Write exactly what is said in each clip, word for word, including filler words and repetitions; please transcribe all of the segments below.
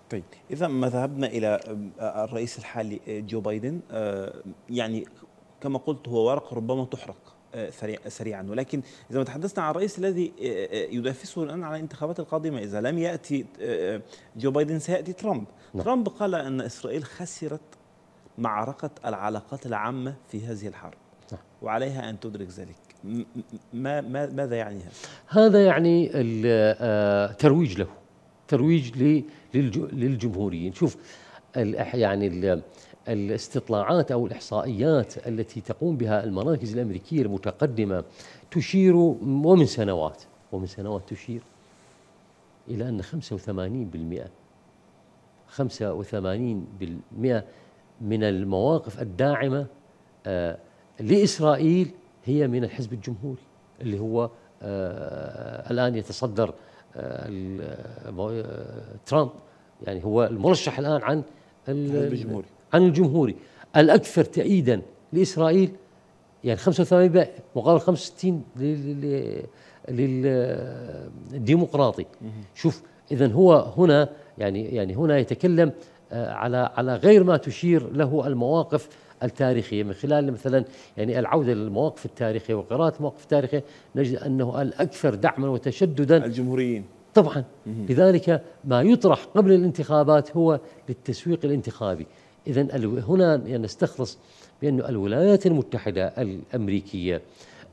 طيب إذا ما ذهبنا إلى الرئيس الحالي جو بايدن، يعني كما قلت هو ورقة ربما تحرق سريعا، ولكن إذا ما تحدثنا عن الرئيس الذي ينافسه الآن على الانتخابات القادمة، إذا لم يأتي جو بايدن سيأتي ترامب. نعم. ترامب قال أن إسرائيل خسرت معركة العلاقات العامة في هذه الحرب، نعم. وعليها أن تدرك ذلك. ما ماذا يعني هذا؟ هذا يعني ترويج له، ترويج للجمهوريين. شوف يعني الاستطلاعات أو الإحصائيات التي تقوم بها المراكز الأمريكية المتقدمة تشير ومن سنوات ومن سنوات تشير إلى أن خمسة وثمانين بالمئة خمسة وثمانين بالمئة من المواقف الداعمة آه لإسرائيل هي من الحزب الجمهوري اللي هو آه الآن يتصدر آه ترامب، يعني هو المرشح الآن عن الجمهوري عن الجمهوري. الأكثر تأييدا لإسرائيل يعني خمسة وثمانين مقابل خمسة وستين للديمقراطي. شوف إذن هو هنا يعني يعني هنا يتكلم على على غير ما تشير له المواقف التاريخية، من خلال مثلا يعني العودة للمواقف التاريخية وقراءة المواقف التاريخية نجد أنه الأكثر دعما وتشددا الجمهوريين طبعا. لذلك ما يطرح قبل الانتخابات هو للتسويق الانتخابي. إذن هنا يعني نستخلص بأن الولايات المتحدة الأمريكية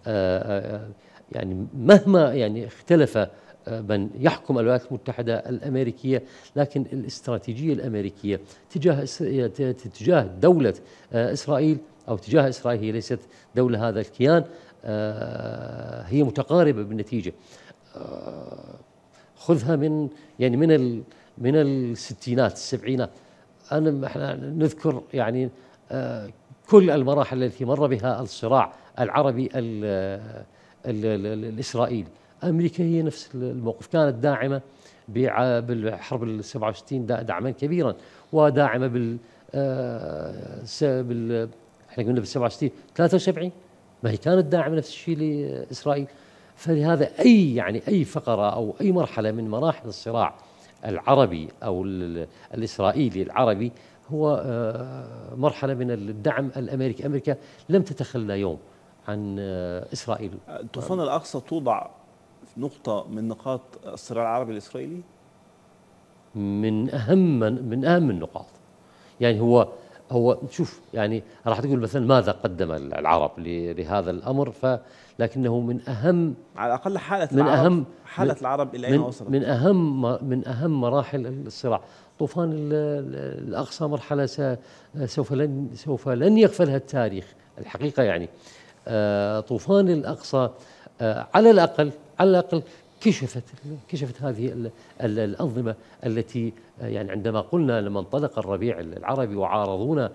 يعني مهما يعني اختلف من يحكم الولايات المتحدة الأمريكية، لكن الاستراتيجية الأمريكية تجاه تجاه دولة إسرائيل أو تجاه إسرائيل، هي ليست دولة هذا الكيان، هي متقاربة بالنتيجة. خذها من يعني من ال من الستينات السبعينات. أنا احنا نذكر يعني كل المراحل التي مر بها الصراع العربي ال ال ال الإسرائيلي. أمريكا هي نفس الموقف، كانت داعمة بالحرب السبعة وستين دعما كبيرا، وداعمة بال بال احنا قلنا بالسبعة وستين ثلاثة وسبعين ما هي كانت داعمة نفس الشيء لإسرائيل. فلهذا أي يعني أي فقرة أو أي مرحلة من مراحل الصراع العربي أو الإسرائيلي العربي هو مرحلة من الدعم الأمريكي. أمريكا لم تتخلى يوم عن إسرائيل. طوفان الأقصى توضع نقطة من نقاط الصراع العربي الإسرائيلي، من أهم من أهم النقاط. يعني هو هو شوف يعني راح تقول مثلا ماذا قدم العرب لهذا الأمر، فلكنه من أهم على الأقل حالة من العرب أهم حالة العرب إلى أين وصلت؟ من أهم من أهم مراحل الصراع. طوفان الأقصى مرحلة سوف لن سوف لن يغفلها التاريخ الحقيقة. يعني طوفان الأقصى على الأقل على الأقل كشفت كشفت هذه الأنظمة التي يعني عندما قلنا لما انطلق الربيع العربي وعارضونا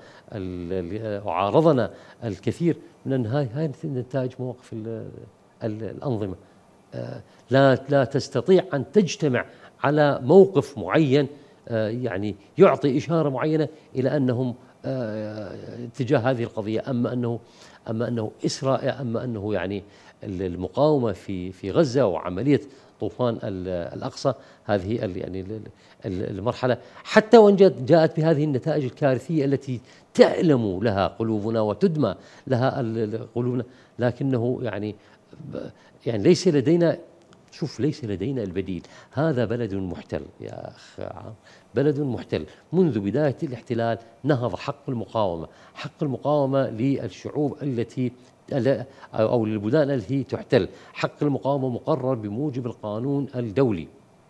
وعارضنا الكثير من النهاية، هاي نتائج مواقف الأنظمة. لا لا تستطيع أن تجتمع على موقف معين يعني يعطي إشارة معينة إلى أنهم تجاه هذه القضية. أما أنه أما أنه إسرائيل أما أنه يعني المقاومة في في غزة وعملية طوفان الأقصى، هذه يعني المرحلة حتى وإن جاءت بهذه النتائج الكارثية التي تألم لها قلوبنا وتدمى لها قلوبنا، لكنه يعني يعني ليس لدينا شوف ليس لدينا البديل. هذا بلد محتل يا أخ عام، بلد محتل. منذ بداية الاحتلال نهض حق المقاومة، حق المقاومة للشعوب التي أو للبلدان التي تحتل. حق المقاومة مقرر بموجب القانون الدولي.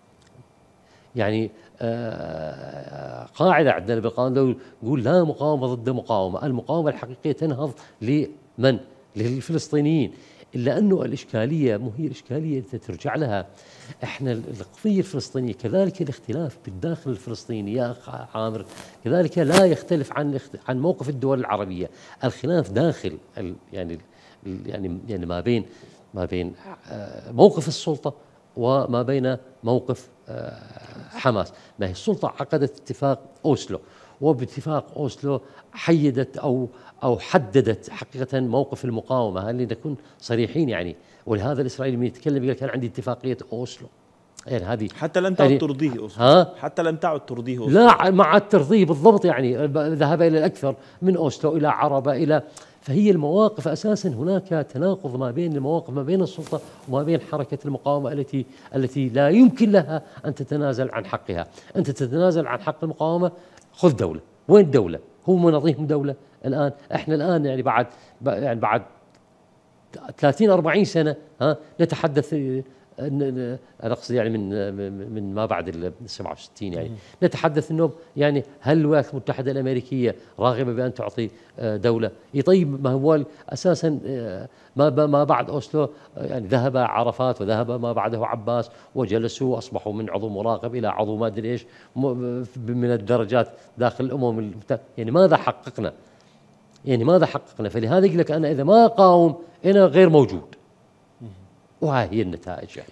يعني آه قاعدة عندنا بالقانون الدولي يقول لا مقاومة ضد مقاومة. المقاومة الحقيقية تنهض لمن؟ للفلسطينيين. إلا أنه الإشكالية مو هي الإشكالية أنت ترجع لها. إحنا القضية الفلسطينية كذلك الاختلاف بالداخل الفلسطيني يا أخ عامر كذلك لا يختلف عن عن موقف الدول العربية. الخلاف داخل يعني يعني يعني ما بين ما بين موقف السلطة وما بين موقف حماس. ما هي السلطة عقدت اتفاق أوسلو، وباتفاق أوسلو حيدت أو أو حددت حقيقة موقف المقاومة. هل نكون صريحين يعني؟ ولهذا الإسرائيلي من يتكلم يقول كان عندي اتفاقية أوسلو. يعني هذه حتى لم تعد يعني ترضيه أصلا. ها حتى لم تعد ترضيه أصلا. لا، مع الترضيه بالضبط، يعني ذهب الى الاكثر من اوسلو الى عربه الى، فهي المواقف اساسا هناك تناقض ما بين المواقف، ما بين السلطه وما بين حركه المقاومه التي التي لا يمكن لها ان تتنازل عن حقها. انت تتنازل عن حق المقاومه، خذ دوله. وين الدوله؟ هو مناطيهم دوله الان؟ احنا الان يعني بعد يعني بعد ثلاثين أربعين سنه ها نتحدث، انا اقصد يعني من من ما بعد ال سبعة وستين، يعني نتحدث انه يعني هل الولايات المتحده الامريكيه راغبه بان تعطي دوله؟ طيب ما هو اساسا ما ما بعد اوسلو يعني ذهب عرفات وذهب ما بعده عباس وجلسوا واصبحوا من عضو مراقب الى عضو ما ادري ايش من الدرجات داخل الامم، يعني ماذا حققنا؟ يعني ماذا حققنا؟ فلهذا يقول لك انا اذا ما اقاوم انا غير موجود، وهاي هي النتائج يعني.